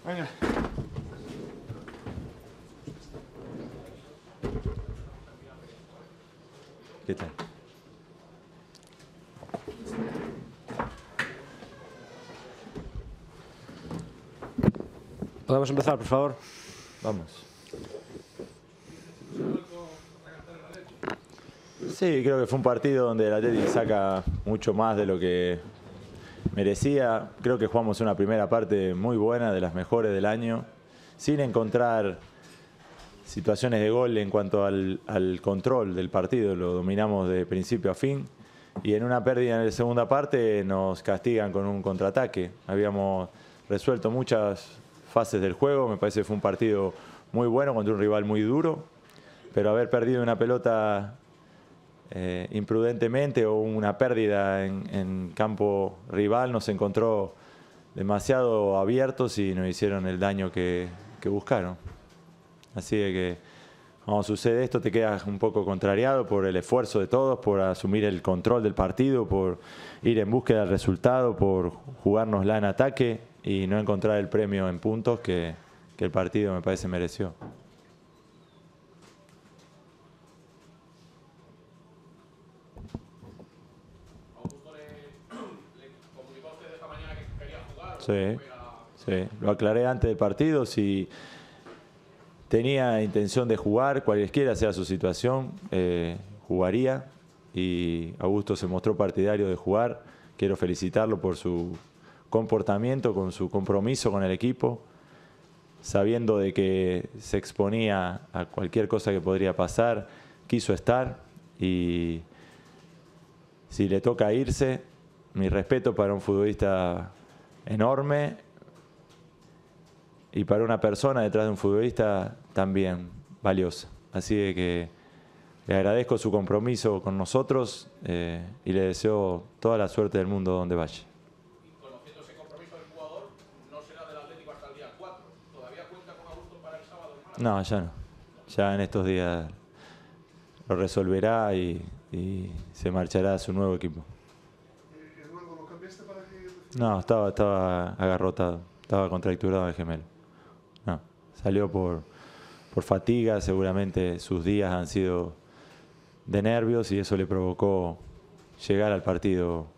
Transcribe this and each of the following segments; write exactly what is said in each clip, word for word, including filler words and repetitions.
Venga. ¿Qué tal? ¿Podemos empezar, por favor? Vamos. Sí, creo que fue un partido donde el Atlético saca mucho más de lo que merecía. Creo que jugamos una primera parte muy buena, de las mejores del año, sin encontrar situaciones de gol en cuanto al, al control del partido. Lo dominamos de principio a fin. Y en una pérdida en la segunda parte nos castigan con un contraataque. Habíamos resuelto muchas fases del juego. Me parece que fue un partido muy bueno contra un rival muy duro. Pero haber perdido una pelota eh, imprudentemente o una pérdida en, en campo rival nos encontró demasiado abiertos y nos hicieron el daño que, que buscaron. Así de que cuando sucede esto te quedas un poco contrariado por el esfuerzo de todos, por asumir el control del partido, por ir en búsqueda del resultado, por jugárnosla en ataque y no encontrar el premio en puntos que, que el partido me parece mereció. Sí, sí, lo aclaré antes del partido. Si tenía intención de jugar, cualquiera sea su situación, eh, jugaría. Y Augusto se mostró partidario de jugar. Quiero felicitarlo por su comportamiento, con su compromiso con el equipo, sabiendo de que se exponía a cualquier cosa que podría pasar. Quiso estar y si le toca irse, mi respeto para un futbolista enorme y para una persona detrás de un futbolista también valiosa. Así de que le agradezco su compromiso con nosotros eh, y le deseo toda la suerte del mundo donde vaya. Y conociendo ese compromiso del jugador, no será del Atlético hasta el día cuatro. ¿Todavía cuenta con Augusto para el sábado en Málaga? No, ya no. Ya en estos días lo resolverá y, y se marchará a su nuevo equipo. Eduardo, ¿lo cambiaste para que...? No, estaba, estaba agarrotado, estaba contracturado de gemelo. No, salió por, por fatiga, seguramente sus días han sido de nervios y eso le provocó llegar al partido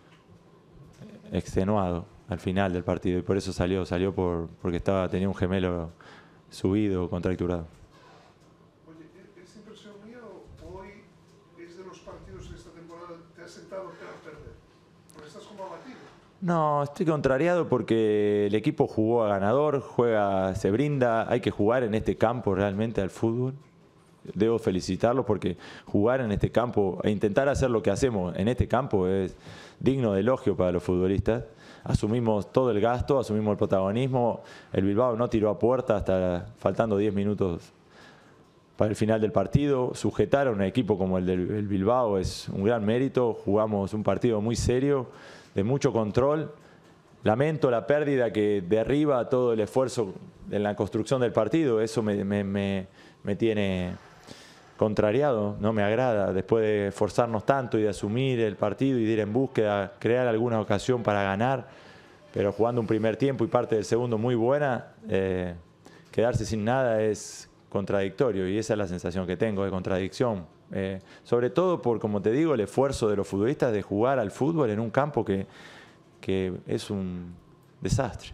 extenuado, al final del partido, y por eso salió, salió por, porque estaba, tenía un gemelo subido, contracturado. Oye, ¿es impresión mía o hoy es de los partidos de esta temporada te has sentado a perder? Porque estás como abatido. No, estoy contrariado porque el equipo jugó a ganador, juega, se brinda, hay que jugar en este campo realmente al fútbol. Debo felicitarlos porque jugar en este campo e intentar hacer lo que hacemos en este campo es digno de elogio para los futbolistas. Asumimos todo el gasto, asumimos el protagonismo. El Bilbao no tiró a puerta hasta faltando diez minutos para el final del partido. Sujetar a un equipo como el del Bilbao es un gran mérito. Jugamos un partido muy serio, de mucho control. Lamento la pérdida que derriba todo el esfuerzo en la construcción del partido. Eso me, me, me, me tiene contrariado, no me agrada. Después de esforzarnos tanto y de asumir el partido y de ir en búsqueda, crear alguna ocasión para ganar, pero jugando un primer tiempo y parte del segundo muy buena, eh, quedarse sin nada es contradictorio y esa es la sensación que tengo de contradicción. Eh, sobre todo por, como te digo, el esfuerzo de los futbolistas de jugar al fútbol en un campo que, que es un desastre.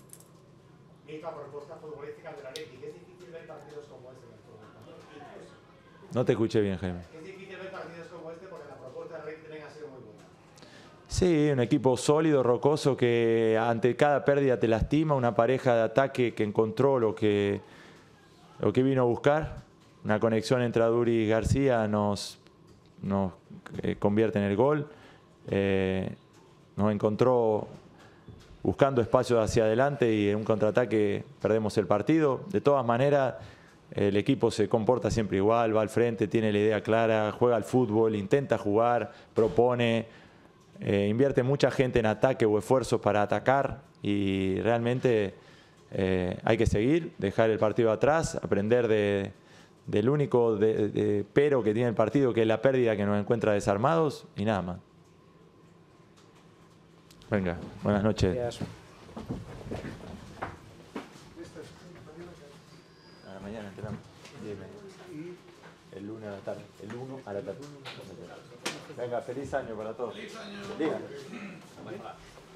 Mica, propuesta futbolística del Atleti. Es difícil ver partidos como este en el fútbol. No te escuché bien, Jaime. Es difícil ver partidos como este porque la propuesta del Atleti también ha sido muy buena. Sí, un equipo sólido, rocoso, que ante cada pérdida te lastima, una pareja de ataque que encontró lo que, lo que vino a buscar. Una conexión entre Aduri y García nos, nos eh, convierte en el gol. Eh, nos encontró buscando espacios hacia adelante y en un contraataque perdemos el partido. De todas maneras, el equipo se comporta siempre igual, va al frente, tiene la idea clara, juega al fútbol, intenta jugar, propone, eh, invierte mucha gente en ataque o esfuerzos para atacar y realmente eh, hay que seguir, dejar el partido atrás, aprender de, del único de, de pero que tiene el partido, que es la pérdida que nos encuentra desarmados y nada más. Venga, buenas noches. Gracias. la tarde. El uno a la tarde. Venga, feliz año para todos. Feliz año. Díganlo.